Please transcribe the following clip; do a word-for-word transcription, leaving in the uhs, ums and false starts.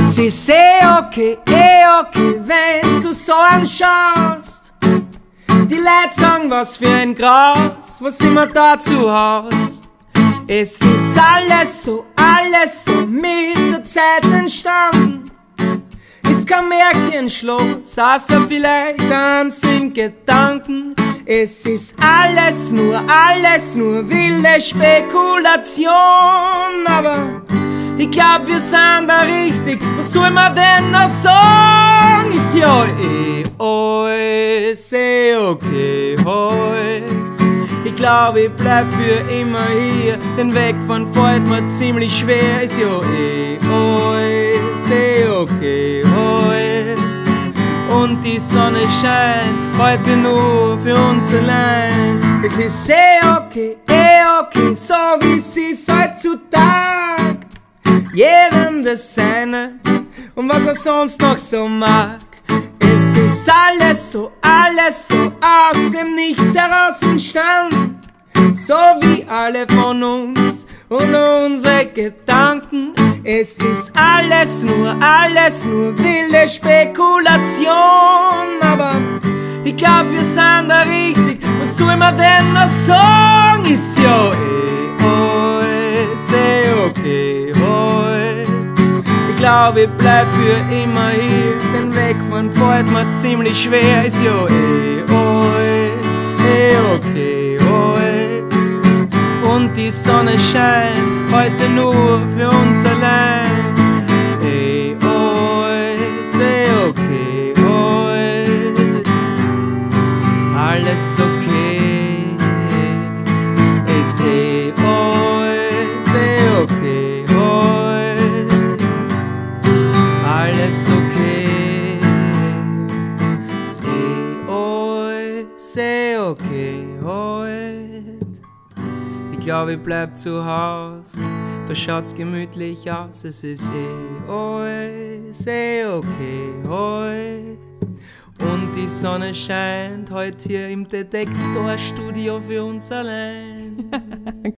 Es ist eh okay, eh okay, wenn du so anschaust. Die Leute sagen, was für ein Gras, was sind wir da zu Haus? Es ist alles so, alles so mit der Zeit entstanden. Ist kein Märchenschloss, außer vielleicht ein Sinn Gedanken. Es ist alles nur, alles nur wilde Spekulation. Aber ich glaub, wir sind da richtig. Was soll man denn noch sagen? Ist ja eh alles eh okay heute. Ich glaub, ich bleib für immer hier. Den Weg von fällt mir ziemlich schwer. Ist ja eh alles eh okay heute. Und die Sonne scheint heute nur für uns allein. Es ist eh okay, eh okay, so wie es ist heutzutage. Jedem das Seine und was er sonst noch so mag. Es ist alles so, alles so aus dem Nichts heraus entstanden. So wie alle von uns und unsere Gedanken. Es ist alles nur, alles nur wilde Spekulation. Aber ich glaub, wir sind da richtig. Was soll man denn noch sagen? Ist ja eh alles eh okay heute. Ich glaub, ich bleib für immer hier. Den Weg von fällt mir ziemlich schwer. Ist ja eh alles eh okay heute. Und die Sonne scheint heute nur für uns allein. Eh alles eh okay heute. Alles okay. Ist eh alles eh okay heute. Alles okay. Ist eh alles eh okay heute. Ich glaub, ich bleib zu Haus, da schaut's gemütlich aus. Es ist eh alles eh okay heute. Und die Sonne scheint heute hier im Detektorstudio für uns allein.